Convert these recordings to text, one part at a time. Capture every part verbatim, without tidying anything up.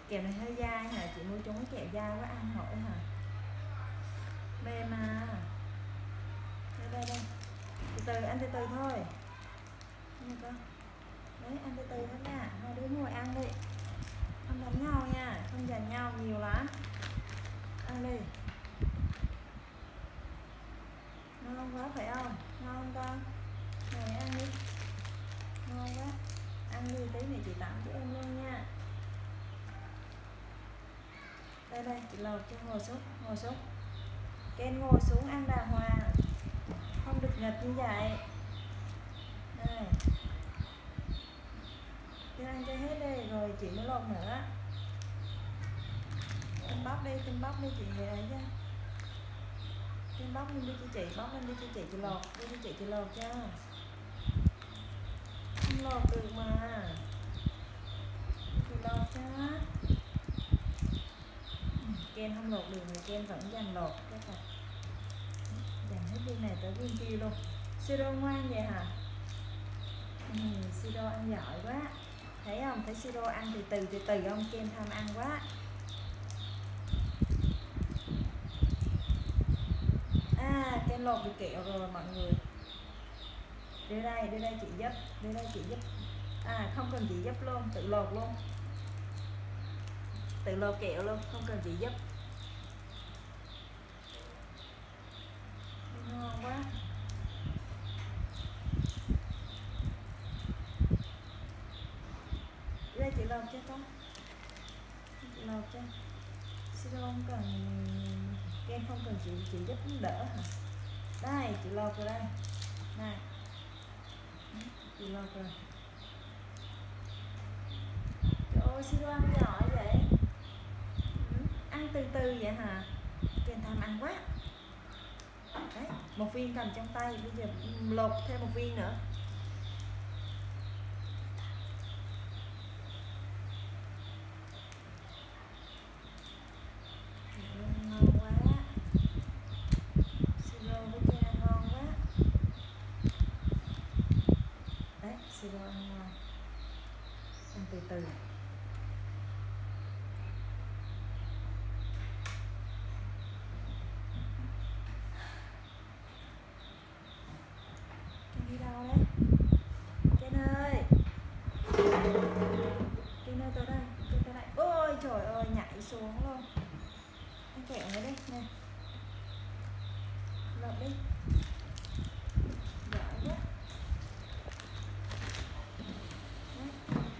Kẹo này hơi dai hả? Chị mua chúng cái kẹo dai quá ăn nổi hả? Mềm mà. Đây đây đây. Từ từ ăn từ từ thôi. Nghe con. Đấy ăn từ từ thôi nha. Hai đứa ngồi ăn đi. Không đánh nhau nha, không giành nhau nhiều lắm. Ăn đi. Ngon quá phải không? Ngon không con? Ngồi ăn đi. Ngon quá. Ăn đi tí này chị tặng cho em luôn nha. Đây đây, chị lột cho ngồi xuống, ngồi xuống. Ken ngồi xuống ăn đàng hoàng. Không được nghịch như vậy. Đây. Ken ăn cho hết đi, rồi chị mới lột nữa. Ken bóc đi, Ken bóc đi chị về ấy cho. Ken bóc lên đi cho chị, bóc lên đi cho chị, chị lột, đi cho chị, chị lột cho. Không lột được mà. Chị lột cho. Ken không lột được thì Ken vẫn dành lột cái này. Dành hết viên này tới viên kia luôn. Siro ngoan vậy hả? Ừ, Siro ăn giỏi quá. Thấy không? Thấy Siro ăn từ từ từ từ không? Ken tham ăn quá. À, Ken lột được kẹo rồi mọi người. Đưa đây, đưa đây chị giúp, đưa đây chị giúp. À, không cần chị giúp luôn, tự lột luôn. Tự lột kẹo luôn, không cần chị giúp. Ngon quá. Đưa đây chị lột cho con. Chị lột cho. Siro không cần, Ken không cần chị chị giúp đỡ hả? Đây, chị lột rồi đây. Này. Chị lột rồi. Trời ơi, Siro ăn giỏi vậy. Ừ, ăn từ từ vậy hả? Ken tham ăn quá. Đấy, một viên cầm trong tay, bây giờ lột thêm một viên nữa. Ngon quá. Siro với Ken ngon quá. Đấy, Siro ăn ngon. Ăn từ từ. Ken đi đâu đấy? Ken ơi. Ken ơi, tới đây, Ken tới đây. Ôi trời ơi, nhảy xuống luôn. Ăn kẹo nữa đi, nè. Lột đi. Giỏi quá. Đấy.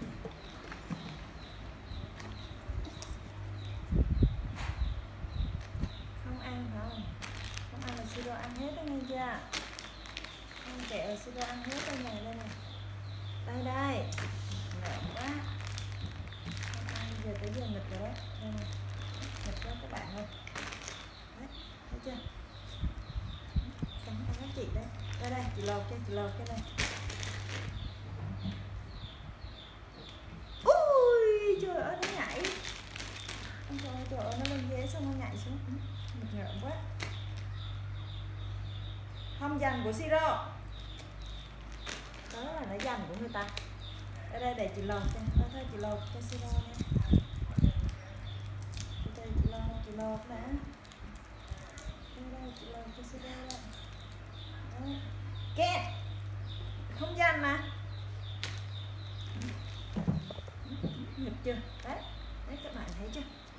Không ăn hả? Không ăn là Siro ăn hết đó nghe chưa? Ăn kẹo là Siro ăn hết đây này, đây này. Đây đây. Ngợm quá. Không ăn, giờ tới giờ nghịch rồi đấy. Đây này. Nghịch cho các bạn ơi. Đấy, thấy chưa? Cắn cắn chị đấy. Đây đây, chị lột cho, chị lột cái này. Ui, trời ơi, nó nhảy. Ôi trời ơi, trời ơi, nó lên ghế xong nó nhảy xuống. Nghịch ngợm quá. Không dành của Siro. Đó là nó dành của người ta. Ở đây để chị lột cho, thôi thôi chị lột cho Siro nha. Đây chị lột, chị lột đã. Đây đây chị lột cho Siro đây. Đấy. Ken, không dành mà. Nghịch chưa? Đấy, đấy các bạn thấy chưa?